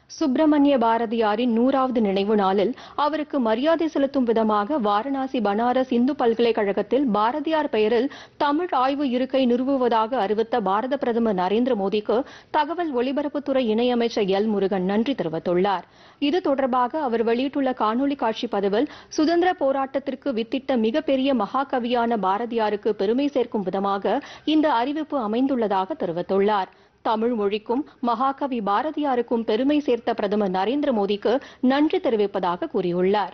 சுப்பிரமணிய பாரதியாரின் 100வது நினைவு நாளில் அவருக்கு மரியாதை செலுத்தும் விதமாக வாரணாசி பனாரஸ் இந்து பல்கலைக்கழகத்தில் பாரதியார் பெயரில் தமிழ் ஆய்வு இருக்கை நிறுவுவதாக அறிவித்த பாரத பிரதமர் நரேந்திர மோடிக்கு தகவல் ஒலிபரப்புத்துறை இணையமைச்சர் எல் முருகன் நன்றி தெரிவித்துள்ளார். இது தொடர்பாக அவர் வெளியிட்டுள்ள காணொலி காட்சி பதிவில் சுதந்திர போராட்டத்திற்கு வித்திட்ட மிகப்பெரிய மகாகவியான பாரதியாருக்கு பெருமை சேர்க்கும் விதமாக இந்த அறிவிப்பு அமைந்துள்ளதாக தெரிவித்துள்ளார். தமிழ் மொழிக்கும் மகாகவி பாரதியாருக்கும் பெருமை சேர்த்த பிரதமர் நரேந்திர மோடிக்கு நன்றி தெரிவிப்பதாக கூறியுள்ளார்.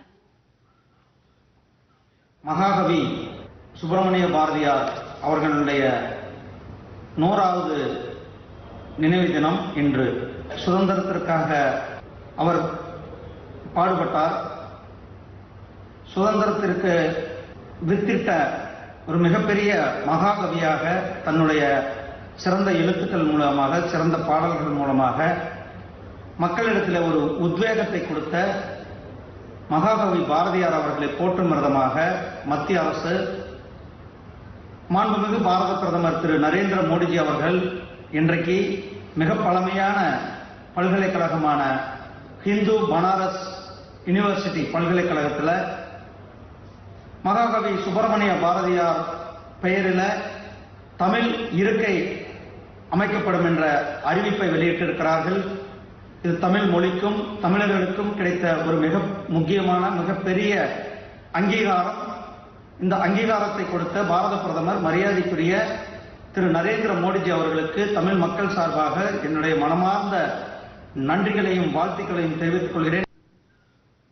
மகாகவி சுப்பிரமணிய பாரதியார் அவர்களுடைய 100வது நினைவு தினம் இன்று. சுதந்திரத்திற்காக அவர் பாடுபட்டார். சுதந்திரத்திற்கு வித்திட்ட ஒரு மிகப்பெரிய மகாகவியாக தன்னுடைய சிறந்த எழுத்துக்கள் மூலமாக, சிறந்த பாடல்கள் மூலமாக மக்களிடத்தில் ஒரு உத்வேகத்தை கொடுத்த மகாகவி பாரதியார் அவர்களை போற்றும் விதமாக மத்திய அரசு, மாண்புமிகு பாரத பிரதமர் திரு நரேந்திர மோடிஜி அவர்கள் இன்றைக்கு மிக பழமையான பல்கலைக்கழகமான ஹிந்து பனாரஸ் யூனிவர்சிட்டி பல்கலைக்கழகத்தில் மகாகவி சுப்பிரமணிய பாரதியார் பெயரில் தமிழ் இருக்கை அமைக்கப்படும் என்ற அறிவிப்பை வெளியிட்டிருக்கிறார்கள். இது தமிழ் மொழிக்கும் தமிழர்களுக்கும் கிடைத்த ஒரு மிக முக்கியமான மிகப்பெரிய அங்கீகாரம். இந்த அங்கீகாரத்தை கொடுத்த பாரத பிரதமர் மரியாதைக்குரிய திரு நரேந்திர மோடிஜி அவர்களுக்கு தமிழ் மக்கள் சார்பாக என்னுடைய மனமார்ந்த நன்றிகளையும் வாழ்த்துக்களையும் தெரிவித்துக் கொள்கிறேன்.